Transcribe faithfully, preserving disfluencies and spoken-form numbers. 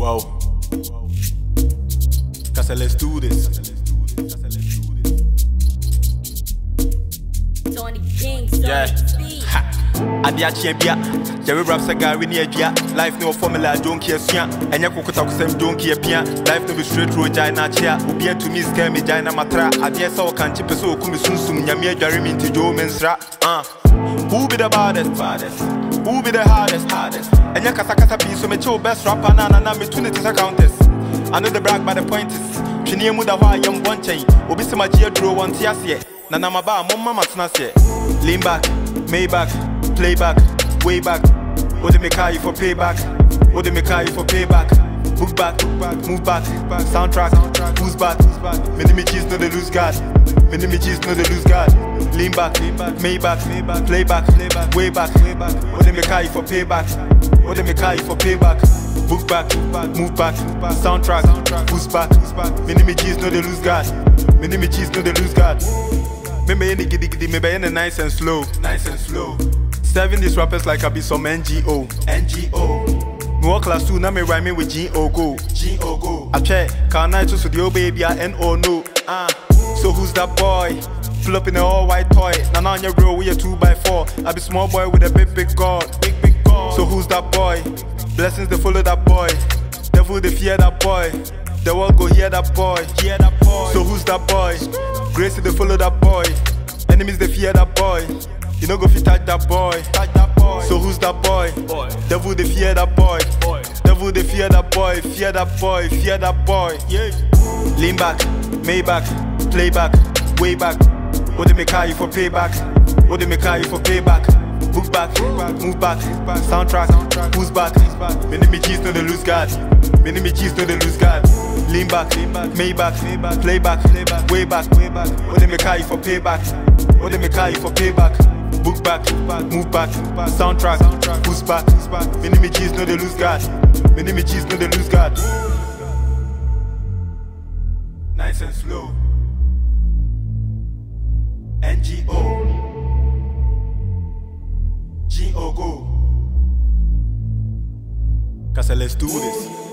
Wow. Cause let's do this. Tony King, Yeah. Ha. Adia champion. Jerry rap saga we near dia. Life no formula don't care sia. Enya kokota kusem don't care pia. Life no be straight road jina chia. Obi to me scam me jina matra. Adia so kan chipe so kumi sunsum nyame adware me nti jo mensra. Ah. Who be the baddest? Baddest. Who be the hardest? Hardest. Enya kasa kasa bi so me chill best rapper na na na me tune it as a countess. I know the brag by the point is. Twini mu da hwa yam bonchen. Obi se magie draw one tiase. Na na maba mo mama tena se. Lean back, Maybach, playback, way back. What they make you for payback? What they make you for payback? Book back, move back, soundtrack, who's back? Many me cheese no they lose God. Many me cheese no they lose God. Lean back, Maybach, playback, way back. What they make you for payback? What they make you for payback? Book back, move back, soundtrack, who's back? Many me cheese no they lose God. Many me cheese no they lose God. Maybe any giddy giddy, maybe any nice and slow, nice and slow. Serving these rappers like I be some N G O, N G O. Me walk class two, now me rhyming with G O go, G O go. I check, can I choose the old baby, I N O no. Ah, so who's that boy? Pull up in an all white toy. Now now on your road we a two by four. I be small boy with a big big God, big big God. So who's that boy? Blessings they follow that boy. Devil they fear that boy. The world go hear that boy, hear that boy. So who's that boy? Grace they follow that boy. Enemies they fear that boy. You know go fit touch that boy, touch that boy. So who's that boy? Boy. Devil they fear that boy. Boy. Devil they fear that boy, fear that boy, fear that boy. Yeah. Lean back, Maybach, playback, way back. What they make you for payback? What they make you for payback? Book back, move back, soundtrack, who's back? Many me cheese no they lose God. Many me cheese no they lose God. Lean back, Maybach, playback, way back. What they make you for payback? What they make you for payback? Book back, move back, soundtrack, who's back? Many me cheese no they lose God. Many me cheese no they lose God. Nice and slow. N G O. G O go. Cause let's do this.